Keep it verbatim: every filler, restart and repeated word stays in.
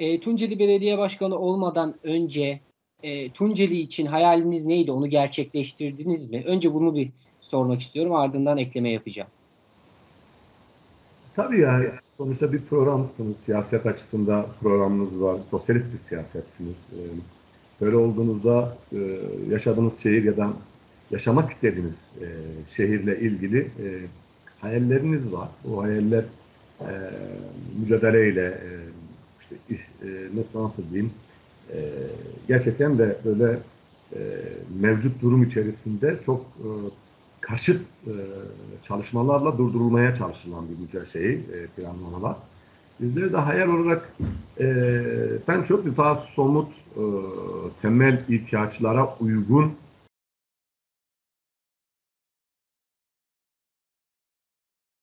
E, Tunceli Belediye Başkanı olmadan önce e, Tunceli için hayaliniz neydi? Onu gerçekleştirdiniz mi? Önce bunu bir sormak istiyorum. Ardından ekleme yapacağım. Tabii ya, sonuçta bir programsınız. Siyaset açısında programınız var. Sosyalist bir siyasetsiniz. Ee, Böyle olduğunuzda e, yaşadığınız şehir ya da yaşamak istediğiniz e, şehirle ilgili e, hayalleriniz var. O hayaller e, mücadeleyle e, işte, e, nasıl nasıl diyeyim e, gerçekten de böyle e, mevcut durum içerisinde çok e, karşıt e, çalışmalarla durdurulmaya çalışılan bir mücadele şey, e, planlamalar. Bizleri de hayal olarak e, ben çok daha somut e, temel ihtiyaçlara uygun